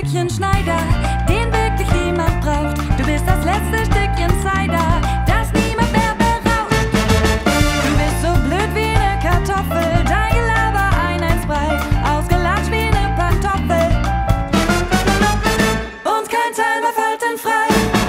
Stückchen Schneider, den wirklich niemand braucht. Du bist das letzte Stückchen Cider, das niemand mehr beraubt. Du bist so blöd wie ne Kartoffel, dein Gelaber Einheitsbrei, ausgelatscht wie ne Pantoffel. Und kein Teil mehr faltenfrei.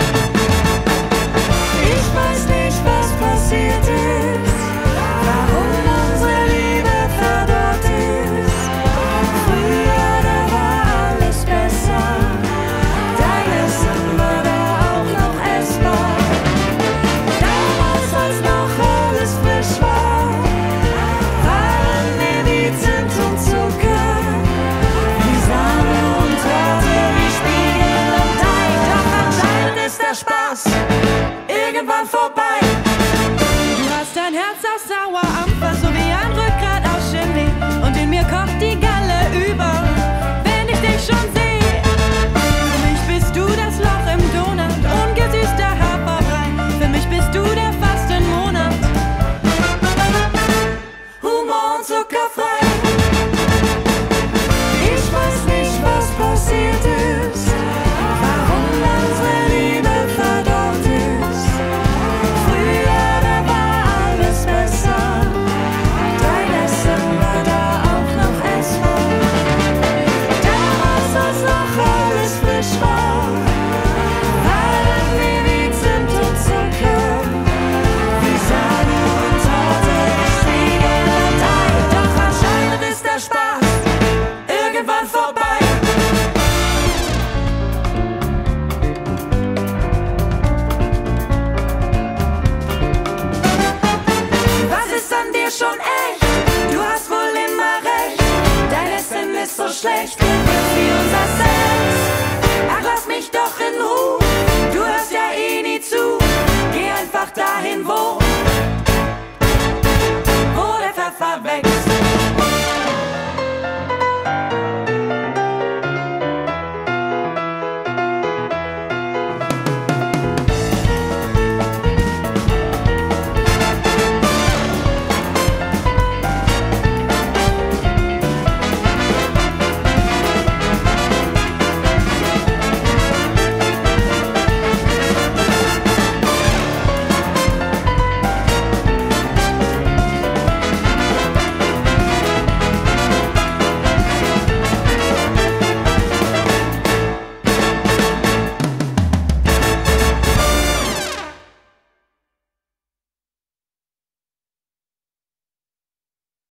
Ich weiß nicht, was passiert ist, warum unsere Liebe verdorrt ist. Früher, da war alles besser, dein Essen war da auch noch essbar. Damals, als noch alles frisch war, waren wir wie Zimt und Zucker, wie Sahne und Torte, wie Spiegel und Ei. Doch anscheinend ist der Spaß irgendwann vorbei. Du hast ein Herz aus Sauerampfer, so wie ein Rückgrat aus Chemie. Und in mir kocht die Galle über, wenn ich dich schon sehe. Für mich bist du das Loch im Donut, ungesüßter Haferbrei. Für mich bist du der Fastenmonat, Humor und zuckerfrei. Ich weiß nicht, was passiert ist, warum unsere Liebe verdorrt ist. Früher, da war alles besser, dein Essen war da auch noch essbar. Damals, als noch alles frisch war, waren wir wie Zimt und Zucker, wie Sahne und Torte, wie Spiegel und Ei. Doch anscheinend ist der Spaß irgendwann vorbei. Was ist an dir schon echt? Du hast wohl immer recht, dein Essen ist so schlecht.